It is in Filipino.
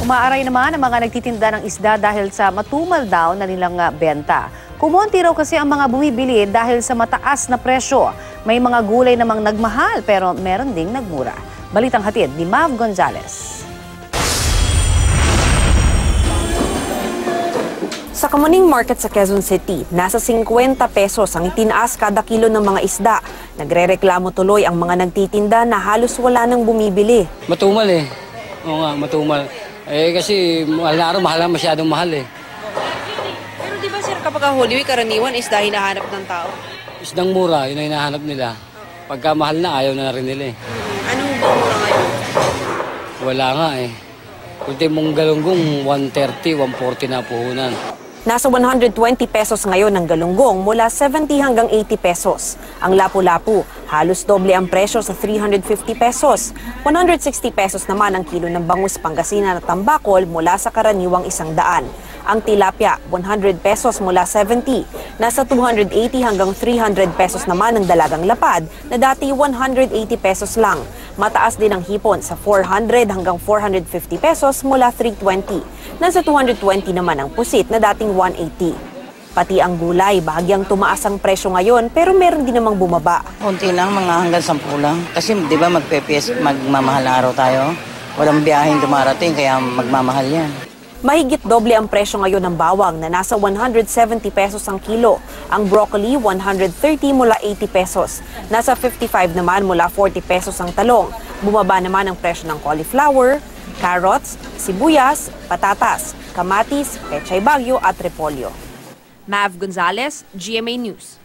Umaaray naman ang mga nagtitinda ng isda dahil sa matumal daw na nilang benta. Kumonti raw kasi ang mga bumibili dahil sa mataas na presyo. May mga gulay namang nagmahal pero meron ding nagmura. Balitang hatid ni Mav Gonzalez. Sa Kamuning Market sa Quezon City, nasa 50 pesos ang itinaas kada kilo ng mga isda. Nagrereklamo tuloy ang mga nagtitinda na halos wala nang bumibili. Matumal eh. Oo nga, matumal. Kasi mahal na masyadong mahal eh. Pero di ba sir, kapag Holy Week, karaniwan isda hinahanap ng tao? Isdang mura, yun ang hinahanap nila. Pagka mahal na, ayaw na rin nila eh. Anong mura ngayon? Wala nga eh. Kunti mong galunggong, 130, 140 na puhunan. Nasa 120 pesos ngayon ang galunggong mula 70 hanggang 80 pesos. Ang lapu-lapu, halos doble ang presyo sa 350 pesos. 160 pesos naman ang kilo ng bangus Pangasinan at tambakol mula sa karaniwang 100. Ang tilapia, 100 pesos mula 70. Nasa 280 hanggang 300 pesos naman ang dalagang lapad na dati 180 pesos lang. Mataas din ang hipon sa 400 hanggang 450 pesos mula 320. Nasa 220 naman ang pusit na dating 180. Pati ang gulay, bahagyang tumaas ang presyo ngayon pero meron din namang bumaba. Kunti lang, mga hanggang 10 lang. Kasi di ba magmamahal na araw tayo? Walang biyaheng dumarating kaya magmamahal yan. Mahigit doble ang presyo ngayon ng bawang na nasa 170 pesos ang kilo. Ang broccoli, 130 mula 80 pesos. Nasa 55 naman mula 40 pesos ang talong. Bumaba naman ang presyo ng cauliflower, carrots, sibuyas, patatas, kamatis, pechay bagyo at repolyo. Mav Gonzalez, GMA News.